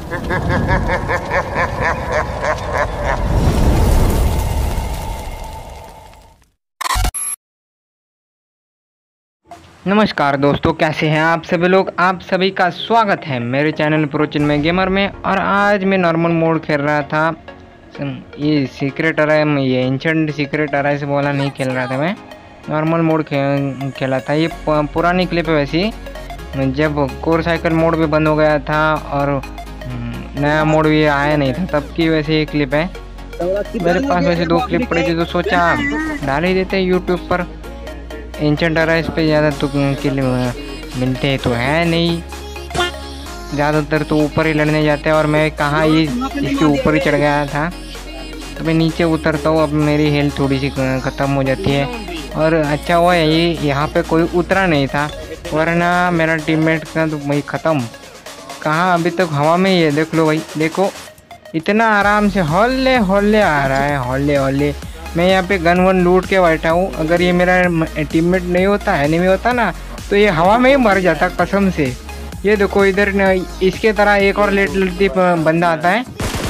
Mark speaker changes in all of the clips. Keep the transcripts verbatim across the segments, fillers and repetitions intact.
Speaker 1: नमस्कार दोस्तों, कैसे हैं आप सभी लोग। आप सभी का स्वागत है मेरे चैनल प्रोचिन में गेमर में। और आज मैं नॉर्मल मोड खेल रहा था। ये सीक्रेट अराय, ये एंशंट सीक्रेट अराय से बोला नहीं खेल रहा था, मैं नॉर्मल मोड खे, खेला था। ये पुरानी क्लिप है वैसी, जब कोर साइकिल मोड भी बंद हो गया था और नया मोड भी आया नहीं था, तब की वैसे ये क्लिप है। मेरे पास वैसे दो क्लिप पड़ी थी तो सोचा डाल ही देते यूट्यूब पर। एंशंट अराइज पे ज़्यादा तो के लिए मिलते तो है नहीं, ज़्यादातर तो ऊपर ही लड़ने जाते हैं। और मैं कहाँ ये इसके ऊपर ही चढ़ गया था, तो मैं नीचे उतरता हूँ। अब मेरी हेल्थ थोड़ी सी ख़त्म हो जाती है। और अच्छा हुआ है ये यहाँ पे कोई उतरा नहीं था, वरना मेरा टीममेट का तो वही ख़त्म। कहाँ अभी तक हवा में ही है, देख लो भाई, देखो इतना आराम से हौले हौले आ रहा है, हौले हौले। मैं यहाँ पे गन वन लूट के बैठा हूँ। अगर ये मेरा टीममेट नहीं होता, एनिमी होता ना, तो ये हवा में ही मर जाता कसम से। ये देखो इधर इसके तरह एक और लेट लड़ती बंदा आता है,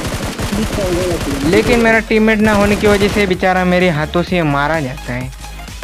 Speaker 1: लेकिन मेरा टीममेट ना होने की वजह से बेचारा मेरे हाथों से मारा जाता है।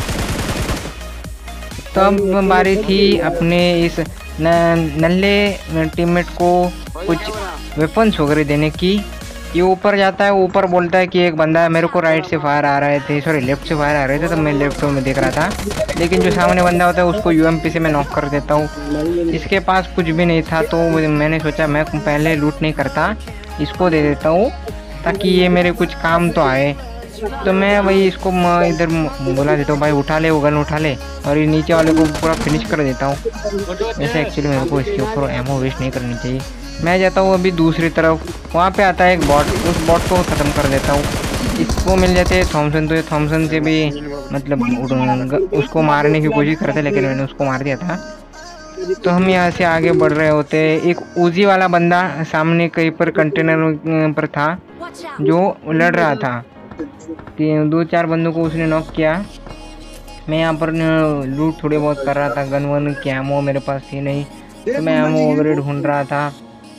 Speaker 1: तब तो बारी थी अपने इस नल्ले टीममेट को कुछ वेपन्स वगैरह देने की। ये ऊपर जाता है, ऊपर बोलता है कि एक बंदा है। मेरे को राइट से फायर आ रहे थे, सॉरी लेफ्ट से फायर आ रहे थे, तब मैं लेफ्ट में देख रहा था। लेकिन जो सामने बंदा होता है उसको यूएमपी से मैं नॉक कर देता हूँ। इसके पास कुछ भी नहीं था, तो मैंने सोचा मैं पहले लूट नहीं करता, इसको दे देता हूँ ताकि ये मेरे कुछ काम तो आए। तो मैं वही इसको इधर बुला देता हूँ, भाई उठा ले वो गन उठा ले, और ये नीचे वाले को पूरा फिनिश कर देता हूँ। वैसे एक्चुअली मेरे को इसके ऊपर एमो वेस्ट नहीं करनी चाहिए। मैं जाता हूँ अभी दूसरी तरफ, वहाँ पे आता है एक बॉट, उस बॉट को ख़त्म कर देता हूँ। इसको मिल जाते हैं थॉमसन, तो ये थॉमसन से भी मतलब उसको मारने की कोशिश करते, लेकिन मैंने उसको मार दिया था। तो हम यहाँ से आगे बढ़ रहे होते। एक उजी वाला बंदा सामने कहीं पर कंटेनर पर था जो लड़ रहा था, दो चार बंदों को उसने नॉक किया। मैं यहाँ पर लूट थोड़ी बहुत कर रहा था, गन वन की एमो मेरे पास थी नहीं, तो मैं एमो वगैरह ढूंढ रहा था।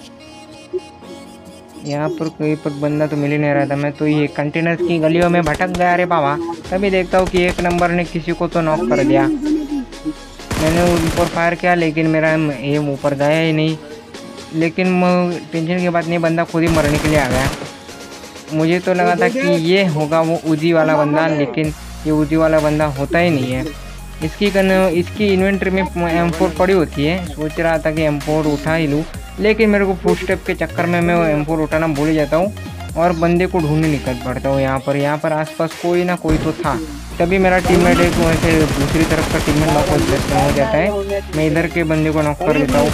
Speaker 1: यहाँ पर कोई पर बंदा तो मिल ही नहीं रहा था। मैं तो ये कंटेनर्स की गलियों में भटक गया रे बाबा। तभी देखता हूँ कि एक नंबर ने किसी को तो नॉक कर दिया। मैंने ऊपर फायर किया, लेकिन मेरा एम ऊपर गया ही नहीं। लेकिन टेंशन की बात नहीं, बंदा खुद ही मरने के लिए आ गया। मुझे तो लगा था कि ये होगा वो उजी वाला बंदा, लेकिन ये उजी वाला बंदा होता ही नहीं है। इसकी कन इसकी इन्वेंट्री में एम फोर पड़ी होती है। सोच रहा था कि एम फोर उठा ही लूँ, लेकिन मेरे को फुट स्टेप के चक्कर में मैं एम फोर उठाना भूल जाता हूँ और बंदे को ढूंढने निकल पड़ता हूँ। यहाँ पर यहाँ पर आसपास कोई ना कोई तो था। तभी मेरा टीममेट एक वैसे दूसरी तरफ का टीममेट नॉक हो जाता है। मैं इधर के बंदे को नॉक कर देता हूँ,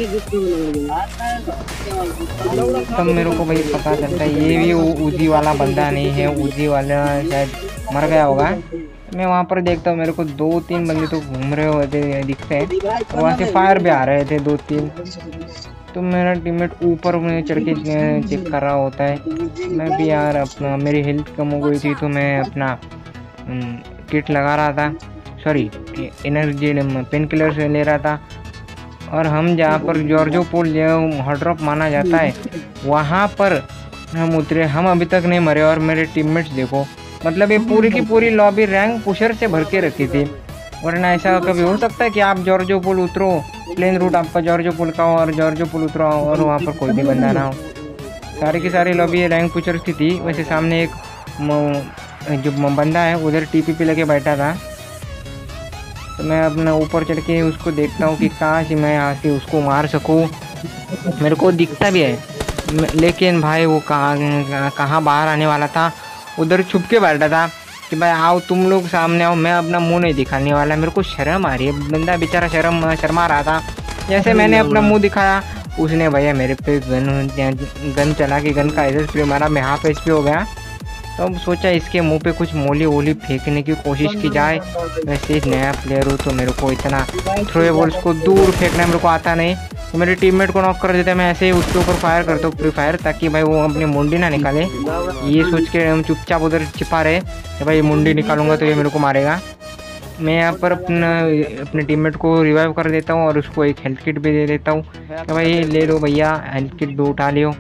Speaker 1: तब मेरे को भाई पता चलता है ये भी उजी वाला बंदा नहीं है, उजी वाला शायद मर गया होगा। मैं वहाँ पर देखता हूँ, मेरे को दो तीन बंदे तो घूम रहे होते दिखते हैं, और वहाँ से फायर भी आ रहे थे दो तीन। तो मेरा टीममेट ऊपर में चढ़ के चेक कर रहा होता है। मैं भी यार अपना मेरी हेल्थ कम हो गई थी, तो मैं अपना किट लगा रहा था, सॉरी एनर्जी पेन किलर से ले रहा था। और हम जहाँ पर जॉर्जो पुल जो हॉट ड्रॉप माना जाता है, वहाँ पर हम उतरे। हम अभी तक नहीं मरे। और मेरे टीममेट्स देखो, मतलब ये पूरी की पूरी लॉबी रैंक पुशर से भर के रखी थी। वरना ऐसा कभी हो सकता है कि आप जॉर्जो पुल उतरो, प्लेन रूट आपका जॉर्जो पुल का हो, और जॉर्जो पुल उतरो और वहाँ पर कोई भी बंदा ना हो। सारी की सारी लॉबी रैंक पुशर की थी। वैसे सामने एक जो बंदा है उधर टीपी पे लगे बैठा था, तो मैं अपना ऊपर चढ़ के उसको देखता हूँ कि काश मैं यहाँ से उसको मार सकूँ। मेरे को दिखता भी है, लेकिन भाई वो कहाँ कहाँ बाहर आने वाला था, उधर छुप के बैठा था कि भाई आओ तुम लोग सामने आओ, मैं अपना मुंह नहीं दिखाने वाला। मेरे को शर्म आ रही है, बंदा बेचारा शर्म शर्मा रहा था। जैसे मैंने अपना मुंह दिखाया, उसने भैया मेरे पे गन गन चला के गन का ऐसे स्प्रे मारा, मैं हाफ एच पी हो गया। तो अब सोचा इसके मुंह पे कुछ मोली वोली फेंकने की कोशिश की जाए। वैसे नया प्लेयर हो तो मेरे को इतना थ्रोएबल्स को दूर फेंकना मेरे को आता नहीं, तो मेरे टीममेट को नॉक कर देता है। मैं ऐसे ही उसके ऊपर फायर करता हूँ फ्री फायर, ताकि भाई वो अपनी मुंडी ना निकाले। ये सोच के हम चुपचाप उधर छिपा रहे कि भाई मुंडी निकालूंगा तो ये मेरे को मारेगा। मैं यहाँ पर अपना अपने टीममेट को रिवाइव कर देता हूँ और उसको एक हेल्थ किट भी दे देता हूँ कि भाई ले लो भैया, हेल्थ किट भी उठा लियो।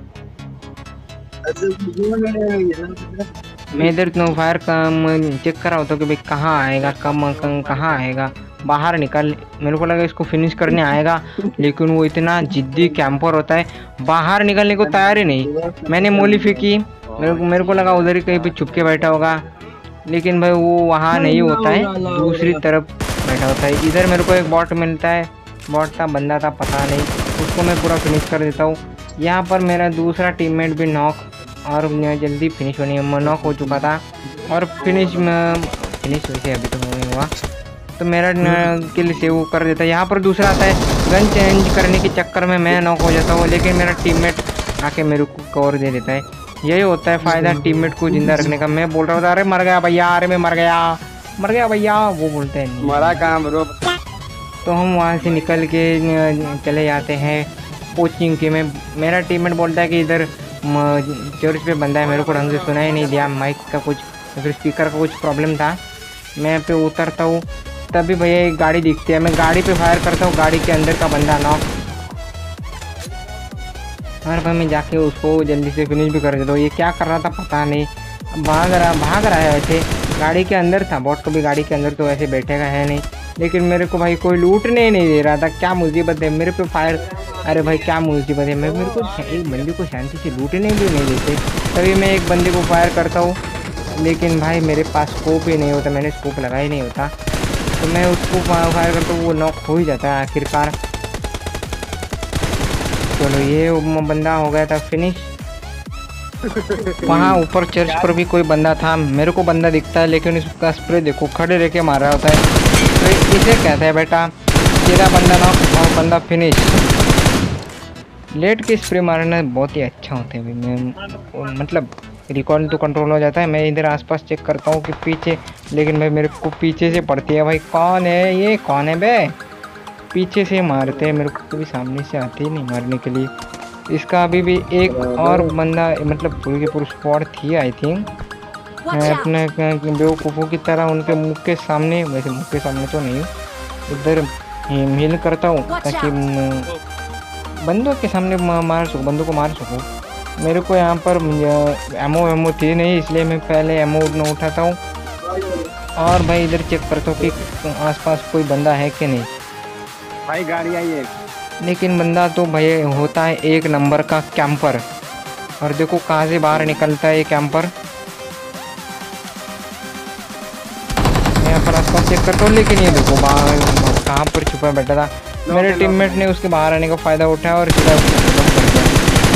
Speaker 1: मैं इधर नो फायर का चेक कर रहा होता कि भाई कहाँ आएगा, कम कहाँ आएगा, बाहर निकल। मेरे को लगा इसको फिनिश करने आएगा, लेकिन वो इतना जिद्दी कैंपर होता है, बाहर निकलने को तैयार ही नहीं। मैंने मोली फेंकी, मेरे को मेरे को लगा उधर ही कहीं पे छुप के बैठा होगा, लेकिन भाई वो वहाँ नहीं होता है, दूसरी तरफ बैठा होता है। इधर मेरे को एक बॉट मिलता है, बॉट था बंदा था पता नहीं, उसको मैं पूरा फिनिश कर देता हूँ। यहाँ पर मेरा दूसरा टीममेट भी नॉक और जल्दी फिनिश होने नॉक हो चुका था और फिनिश फिनिश वैसे अभी तो नहीं हुआ, तो मेरा किल सेव कर देता है। यहाँ पर दूसरा आता है, गन चेंज करने के चक्कर में मैं नॉक हो जाता हूँ, लेकिन मेरा टीममेट आके मेरे को कवर दे देता है। यही होता है फ़ायदा टीममेट को जिंदा रखने का। मैं बोल रहा था अरे मर गया भैया, अरे मैं मर गया मर गया भैया, वो बोलते हैं
Speaker 2: मरा कहाँ ब्रो।
Speaker 1: तो हम वहाँ से निकल के चले जाते हैं कोचिंग के में। मेरा टीममेट बोलता है कि इधर चर्च पे बंदा है, मेरे को ढंग से सुना ही नहीं दिया, माइक का कुछ फिर स्पीकर का कुछ प्रॉब्लम था। मैं पे उतरता हूँ तभी भैया एक गाड़ी दिखती है, मैं गाड़ी पे फायर करता हूँ, गाड़ी के अंदर का बंदा नॉक। और भाई मैं जाके उसको जल्दी से फिनिश भी कर देता हूँ। ये क्या कर रहा था पता नहीं, भाग रहा भाग रहा है, वैसे गाड़ी के अंदर था। बॉट को भी गाड़ी के अंदर तो वैसे बैठेगा है नहीं, लेकिन मेरे को भाई कोई लूटने नहीं दे रहा था। क्या मुसीबत है मेरे पे फायर, अरे भाई क्या मुसीबत है, मैं मेरे को एक बंदे को शांति से लूटने भी नहीं देते। तभी मैं एक बंदे को फायर करता हूँ, लेकिन भाई मेरे पास स्कोप ही नहीं होता, मैंने स्कोप लगाया ही नहीं होता, तो मैं उसको फायर करता हूँ, वो नॉक हो ही जाता है आखिरकार। चलो ये बंदा हो गया था फिनिश। वहाँ ऊपर चर्च पर भी कोई बंदा था, मेरे को बंदा दिखता है, लेकिन इसका स्प्रे देखो खड़े रह के मार रहा होता है। तो इसे कहते हैं बेटा तेरा बंदा नॉक और बंदा फिनिश। लेट के स्प्रे मारना बहुत ही अच्छा होता है भाई, मैं मतलब रिकॉल तो कंट्रोल हो जाता है। मैं इधर आसपास चेक करता हूँ कि पीछे, लेकिन भाई मेरे को पीछे से पड़ती है। भाई कौन है ये, कौन है बे, पीछे से मारते हैं, मेरे को कभी सामने से आते ही नहीं मारने के लिए। इसका अभी भी एक और बंदा मतलब पूरी की पूरी स्क्वाड थी आई थिंक। मैं अपने बेवकूफ़ों की तरह उनके मुख के सामने, वैसे मुख के सामने तो नहीं, उधर हिल करता हूँ ताकि बंदों के सामने मार सकूँ, बंदों को मार सकूँ। मेरे को यहाँ पर एमओ एमओ थी नहीं, इसलिए मैं पहले एमओ न उठाता हूँ और भाई इधर चेक करता हूँ कि आसपास कोई बंदा है कि नहीं।
Speaker 2: भाई गाड़ी आई है,
Speaker 1: लेकिन बंदा तो भाई होता है एक नंबर का कैंपर। और देखो कहाँ से बाहर निकलता है ये कैंपर। मैं यहाँ पर आसपास चेक करता हूँ, लेकिन ये देखो बाहर कहाँ पर छुपा बैठा था। मेरे टीममेट ने उसके बाहर आने का फ़ायदा उठाया और सीधा खत्म कर दिया।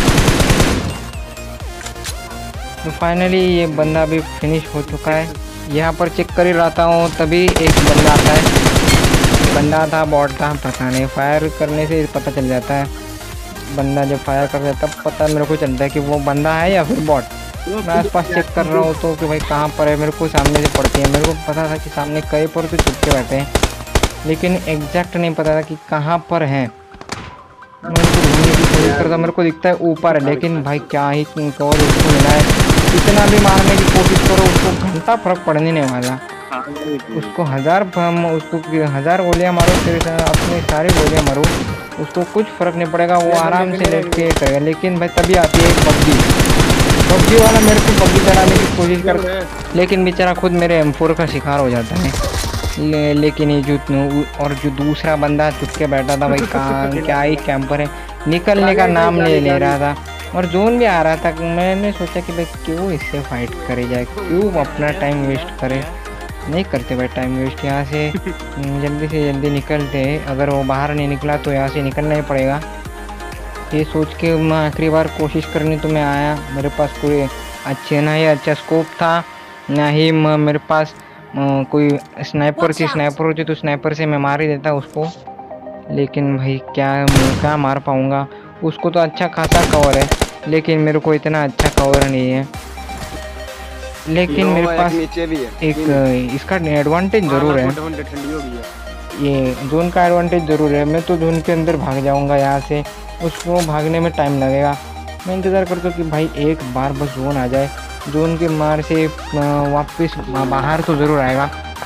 Speaker 1: तो फाइनली ये बंदा भी फिनिश हो चुका है। यहाँ पर चेक कर ही रहता हूँ तभी एक बंदा आता है, बंदा था बॉट था पता नहीं, फायर करने से पता चल जाता है। बंदा जब फायर कर देता तब पता मेरे को चलता है कि वो बंदा है या फिर बॉट। मैं आसपास चेक कर रहा हूँ तो कि भाई कहाँ पर है, मेरे को सामने से पड़ती है। मेरे को पता था कि सामने कई पर तो छुप के बैठे हैं, लेकिन एग्जैक्ट नहीं पता था कि कहाँ पर हैं। मैं उनको ढूंढने की कोशिश करता, मेरे को दिखता है ऊपर है, लेकिन भाई क्या ही कवर उसको मिला है। इतना भी मारने की कोशिश करो उसको घंटा फर्क पड़ने नहीं वाला। उसको हज़ार उसको हज़ार गोलियाँ मारो, फिर अपने सारे गोलियाँ मारो, उसको कुछ फ़र्क नहीं पड़ेगा, वो आराम से लेट के करेगा। लेकिन भाई तभी आती है पबजी, पबजी वाला मेरे को पबजी चलाने की कोशिश कर, लेकिन बेचारा खुद मेरे एम फोर का शिकार हो जाता है। ले, लेकिन ये जो और जो दूसरा बंदा चुप के बैठा था भाई कहाँ क्या ही कैंपर है, निकलने का नाम नहीं ले रहा था और जोन भी आ रहा था। मैंने सोचा कि भाई क्यों इससे फाइट करे जाए, क्यों अपना टाइम वेस्ट करे। नहीं करते भाई टाइम वेस्ट, यहाँ से जल्दी से जल्दी निकलते हैं। अगर वो बाहर नहीं निकला तो यहाँ से निकलना ही पड़ेगा। ये सोच के मैं आखिरी बार कोशिश करने तो मैं आया, मेरे पास कोई अच्छे ना ही अच्छा स्कोप था, ना ही मेरे पास कोई स्नाइपर थी। स्नाइपर होती तो स्नाइपर से मैं मार ही देता उसको, लेकिन भाई क्या क्या मार पाऊँगा उसको। तो अच्छा खासा कवर है, लेकिन मेरे को इतना अच्छा कवर नहीं है। लेकिन मेरे पास एक इसका एडवांटेज ज़रूर है, ये जोन का एडवांटेज ज़रूर है। मैं तो जोन के अंदर भाग जाऊंगा यहाँ से, उसको भागने में टाइम लगेगा। मैं इंतज़ार करता हूँ कि भाई एक बार बस जोन आ जाए, जोन के मार से वापस बाहर तो ज़रूर आएगा।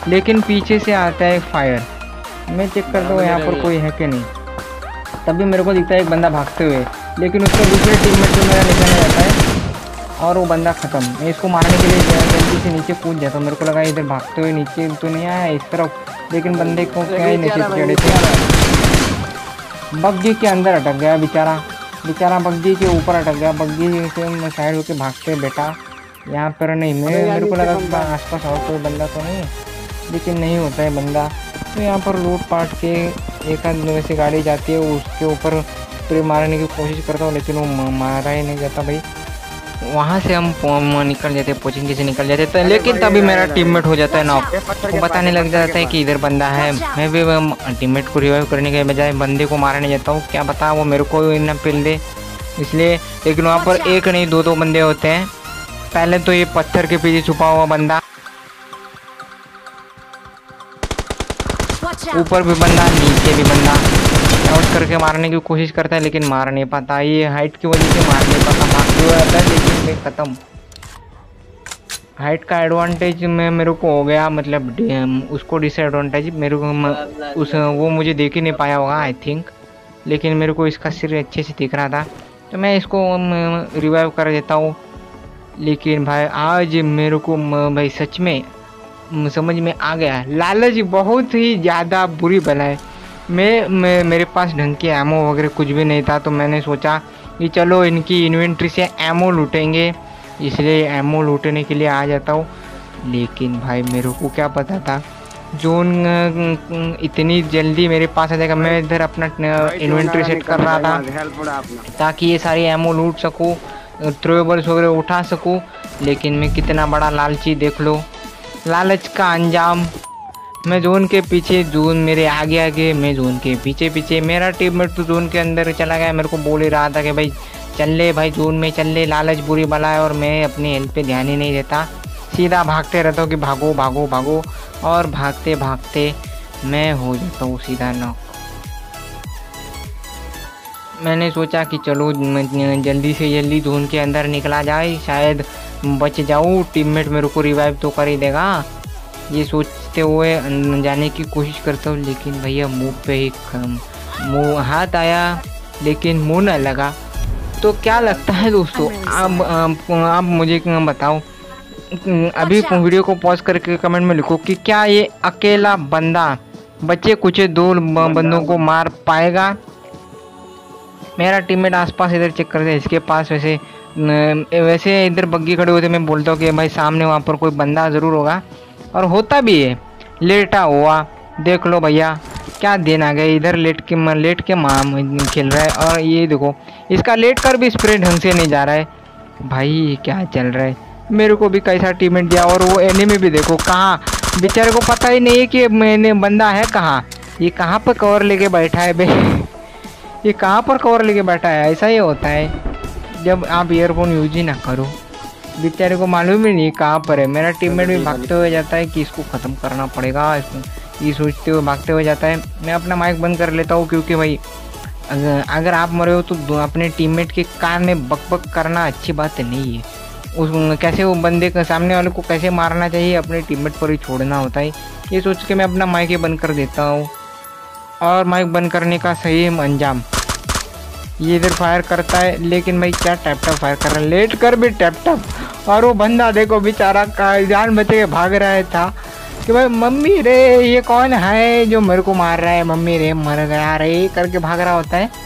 Speaker 1: लेकिन पीछे से आता है फायर। मैं चेक करता हूँ यहाँ पर कोई है कि नहीं, तभी मेरे को दिखता है एक बंदा भागते हुए, लेकिन उसका दूसरे टीममेट पे मेरा निशाना जाता है और वो बंदा ख़त्म। मैं इसको मारने के लिए जल्दी से नीचे कूद जाता हूँ। मेरे को लगा इधर भागते हुए नीचे तो नहीं आया इस तरफ, लेकिन बंदे को क्या ही नीचे चढ़े थे। बग्गी के अंदर अटक गया बेचारा, बेचारा बग्गी के ऊपर अटक गया। बग्गी से साइड होके भागते बेटा, यहाँ पर नहीं। मैं मेरे को लगा आसपास और कोई बंदा तो नहीं है, लेकिन नहीं होता है बंदा। तो यहाँ पर लूट पाट के एक आध वैसे गाड़ी जाती है, उसके ऊपर स्प्रे मारने की कोशिश करता हूँ, लेकिन वो मारा ही नहीं जाता भाई। वहाँ से हम निकल जाते हैं, पोचिंग से निकल जाते हैं, लेकिन तभी मेरा टीममेट हो जाता है नॉक। वो बताने लग जाता है कि इधर बंदा है। मैं भी टीममेट को रिवाइव करने के बजाय बंदे को मारने जाता हूँ, क्या बता वो मेरे को ना पिल दे इसलिए। लेकिन वहाँ पर एक नहीं दो दो बंदे होते हैं। पहले तो ये पत्थर के पीछे छुपा हुआ बंदा, ऊपर भी बंदा, नीचे भी बंदा, आउट करके मारने की कोशिश करता है लेकिन मार नहीं पाता। ये हाइट की वजह से मार नहीं पाता, भागते हुए आता है लेकिन मैं ख़त्म। हाइट का एडवांटेज में मेरे को हो गया, मतलब उसको डिसएडवांटेज मेरे को उस वो मुझे देख ही नहीं पाया होगा आई थिंक, लेकिन मेरे को इसका सिर अच्छे से दिख रहा था, तो मैं इसको रिवाइव कर देता हूँ। लेकिन भाई आज मेरे को भाई सच में समझ में आ गया, लालच बहुत ही ज़्यादा बुरी बला है। मैं, मैं मेरे पास ढंग के एमो वगैरह कुछ भी नहीं था, तो मैंने सोचा कि चलो इनकी इन्वेंट्री से एमो लूटेंगे, इसलिए एमो लूटने के लिए आ जाता हूँ। लेकिन भाई मेरे को क्या पता था जोन इतनी जल्दी मेरे पास आ जाएगा। मैं इधर अपना इन्वेंट्री सेट कर रहा था ताकि ये सारी एमो लूट सकूँ, थ्रोएबल्स वगैरह उठा सकूँ। लेकिन मैं कितना बड़ा लालची देख लो, लालच का अंजाम। मैं जोन के पीछे, जोन मेरे आगे आगे, मैं जोन के पीछे पीछे। मेरा टीममेट तो जोन के अंदर चला गया, मेरे को बोल ही रहा था कि भाई चल ले भाई जोन में चल ले, लालच बुरी बला है। और मैं अपनी हेल्थ पे ध्यान ही नहीं देता, सीधा भागते रहता हूँ कि भागो भागो भागो, और भागते भागते मैं हो जाता हूँ सीधा नॉक। मैंने सोचा कि चलो जल्दी से जल्दी जोन के अंदर निकला जाए, शायद बच जाऊँ, टीममेट मेरे को रिवाइव तो कर ही देगा, ये सोचते हुए जाने की कोशिश करता हूँ। लेकिन भैया मुंह पे ही मुंह हाथ आया लेकिन मुंह न लगा। तो क्या लगता है दोस्तों, आप आप मुझे बताओ, अभी वीडियो को पॉज करके कमेंट में लिखो कि क्या ये अकेला बंदा बच्चे कुछ दो बंदों को मार पाएगा। मेरा टीममेट आसपास इधर चेक करते हैं, इसके पास वैसे वैसे इधर बग्गी खड़े होते, मैं बोलता हूँ कि भाई सामने वहाँ पर कोई बंदा ज़रूर होगा, और होता भी है, लेटा हुआ। देख लो भैया क्या दिन आ गया, इधर लेट के लेट के माम खेल रहा है, और ये देखो इसका लेट कर भी स्प्रे ढंग से नहीं जा रहा है। भाई क्या चल रहा है, मेरे को भी कैसा टीममेट दिया, और वो एनिमी भी देखो कहाँ, बेचारे को पता ही नहीं है कि मैंने बंदा है कहाँ, ये कहाँ पर कवर लेके बैठा है बे, ये कहाँ पर कवर लेके बैठा है। ऐसा ही होता है जब आप ईयरफोन यूज ही ना करो, बेचारे को मालूम ही नहीं कहाँ पर है। मेरा टीममेट भी भागते हुए जाता है कि इसको ख़त्म करना पड़ेगा, इसको ये सोचते हुए भागते हुए जाता है। मैं अपना माइक बंद कर लेता हूँ, क्योंकि भाई अगर अगर आप मरे हो तो अपने टीममेट के कान में बक बक करना अच्छी बात नहीं है। उस कैसे वो बंदे के सामने वाले को कैसे मारना चाहिए, अपने टीममेट पर ही छोड़ना होता है। ये सोच के मैं अपना माइक ही बंद कर देता हूँ, और माइक बंद करने का सही अंजाम, ये इधर फायर करता है, लेकिन भाई क्या टैप टैप फायर कर रहा है, लेट कर भी टैप टैप। और वो बंदा देखो बेचारा का जान बचे के भाग रहा था कि भाई मम्मी रे ये कौन है जो मेरे को मार रहा है, मम्मी रे मर गया रे करके भाग रहा होता है,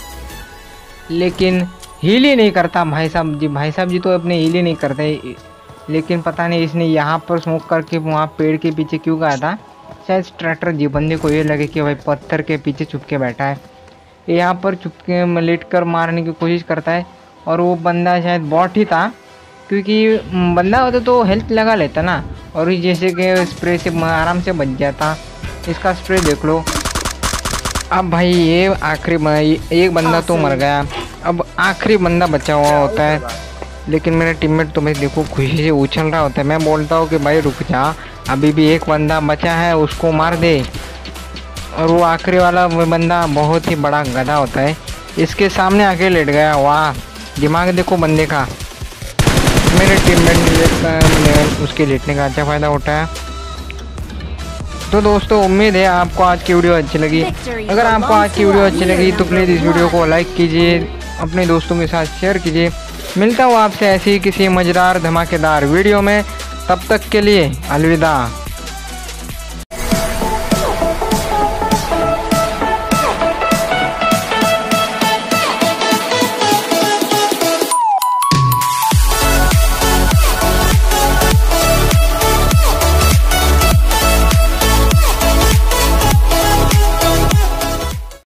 Speaker 1: लेकिन हील ही नहीं करता भाई साहब जी। भाई साहब जी तो अपने हील ही नहीं करते। लेकिन पता नहीं इसने यहाँ पर स्मोक करके वहाँ पेड़ के पीछे क्यों गया था, शायद स्ट्रैटर जी बंदे को ये लगे कि भाई पत्थर के पीछे छुप के बैठा है, यहाँ पर छुप के लेट कर मारने की कोशिश करता है। और वो बंदा शायद बॉट ही था, क्योंकि बंदा होता तो हेल्थ लगा लेता ना, और ये जैसे कि स्प्रे से आराम से बच जाता। इसका स्प्रे देख लो। अब भाई ये आखिरी एक बंदा तो मर गया, अब आखिरी बंदा बचा हुआ होता है। लेकिन मेरा टीममेट तो भाई देखो खुशी से उछल रहा होता है। मैं बोलता हूँ कि भाई रुक जा, अभी भी एक बंदा बचा है, उसको मार दे। और वो आखिरी वाला वो बंदा बहुत ही बड़ा गधा होता है, इसके सामने आके लेट गया। वाह दिमाग देखो बंदे का। मेरे टीममेट ने उसके लेटने का अच्छा फ़ायदा उठाया। तो दोस्तों उम्मीद है आपको आज की वीडियो अच्छी लगी। अगर आपको आज की वीडियो अच्छी लगी तो प्लीज़ इस वीडियो को लाइक कीजिए, अपने दोस्तों के साथ शेयर कीजिए। मिलता हूँ आपसे ऐसी किसी मज़ेदार धमाकेदार वीडियो में, तब तक के लिए अलविदा।